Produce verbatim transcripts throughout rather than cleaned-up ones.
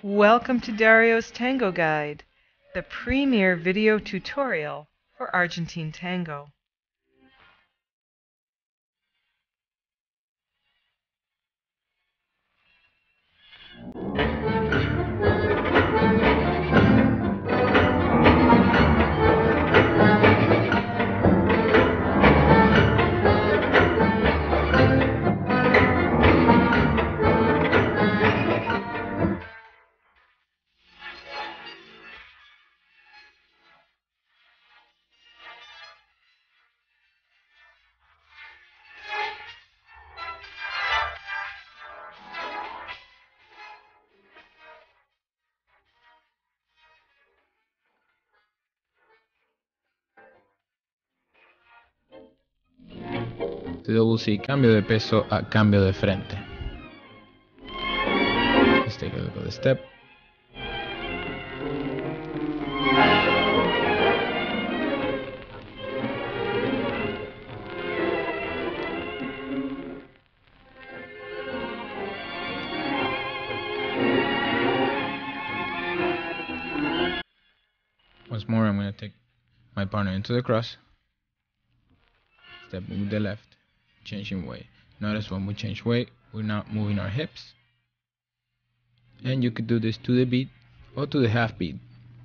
Welcome to Dario's Tango Guide, the premier video tutorial for Argentine tango. Double C, cambio de peso a cambio de frente. Let's take a look at the step. Once more, I'm going to take my partner into the cross. Step with the left, changing weight. Notice when we change weight, we're not moving our hips. And you could do this to the beat or to the half beat.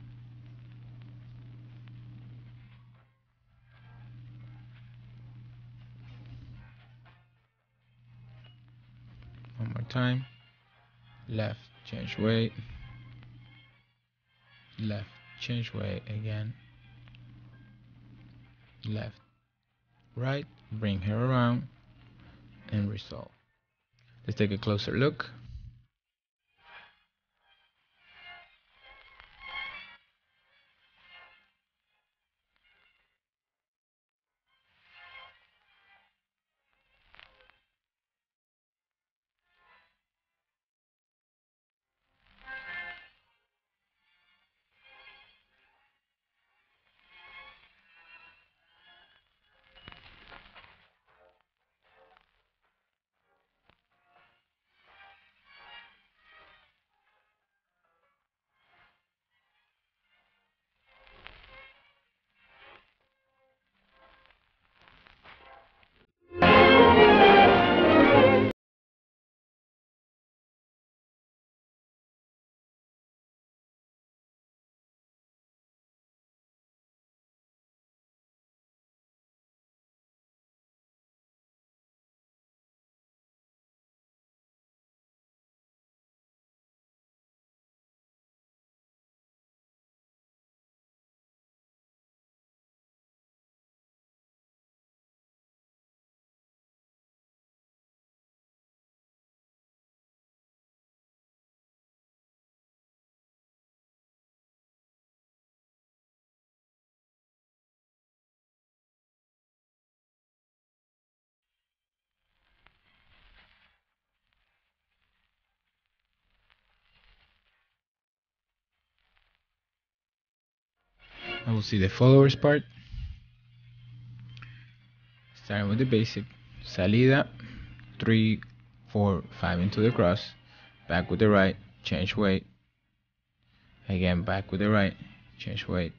One more time. Left, change weight. Left, change weight again. Left, right, bring her around and resolve. Let's take a closer look. I will see the followers part. Starting with the basic. Salida, three, four, five into the cross. Back with the right, change weight. Again, back with the right, change weight.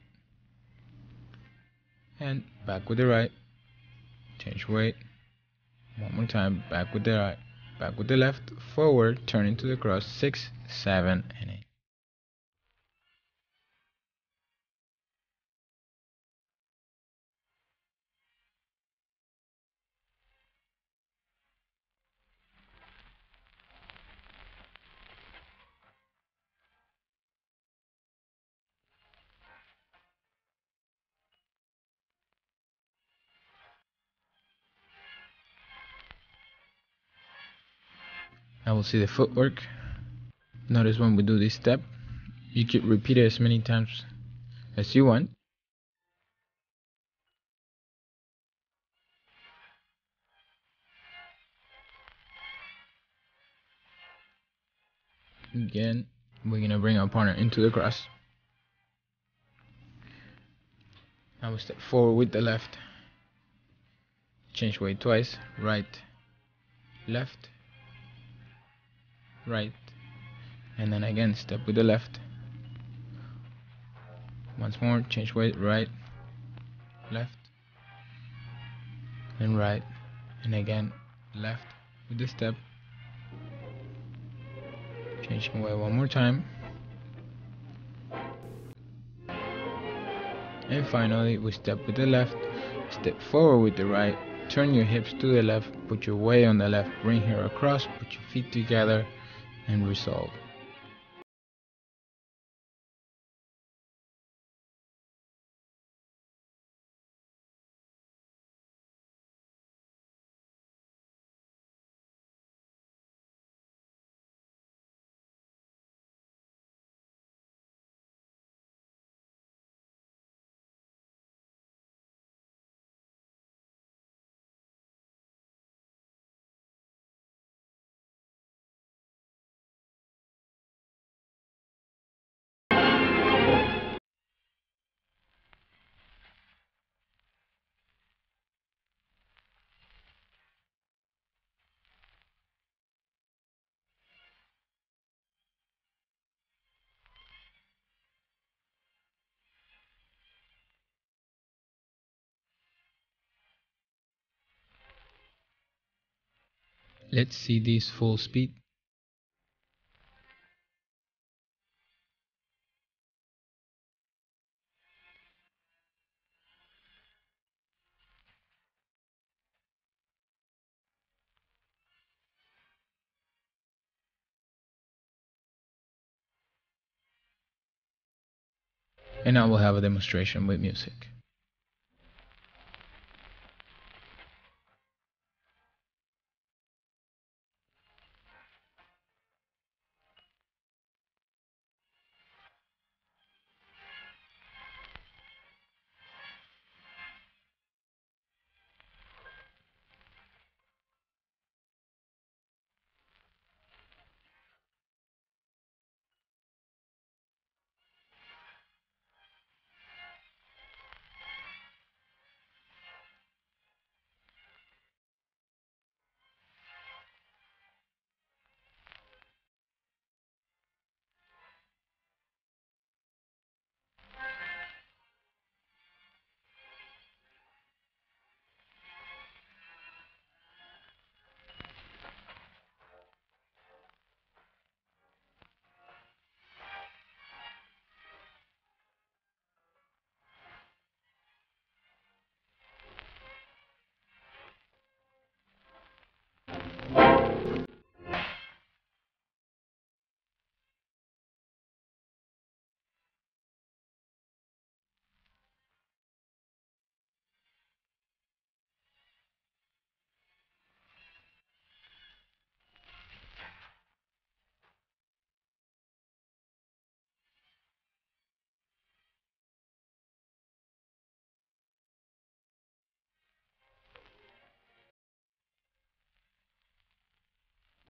And back with the right, change weight. One more time, back with the right, back with the left, forward, turn into the cross, six, seven, and eight. I will see the footwork. Notice when we do this step, you can repeat it as many times as you want. Again, we're going to bring our partner into the cross. Now we step forward with the left. Change weight twice. Right, left, right, and then again step with the left. Once more, change weight, right, left, and right, and again left with the step, changing weight one more time, and finally we step with the left, step forward with the right, turn your hips to the left, put your weight on the left, bring her across, put your feet together, and resolve. Let's see this full speed. And now we'll have a demonstration with music.